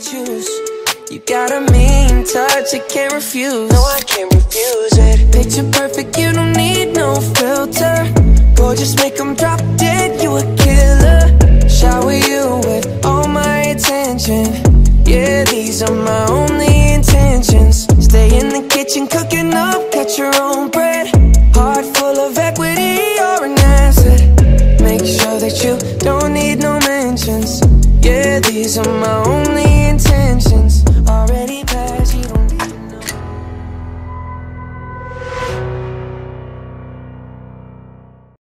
choose. You got a mean touch, I can't refuse. No, I can't refuse it. Picture perfect, you don't need no filter. Gorgeous, make them drop dead, you a killer. Shower you with all my attention. Yeah, these are my only intentions. Stay in the kitchen cooking up, cut your own bread. Heart full of equity, you're an asset. Make sure that you don't need no mentions. Yeah, these are my only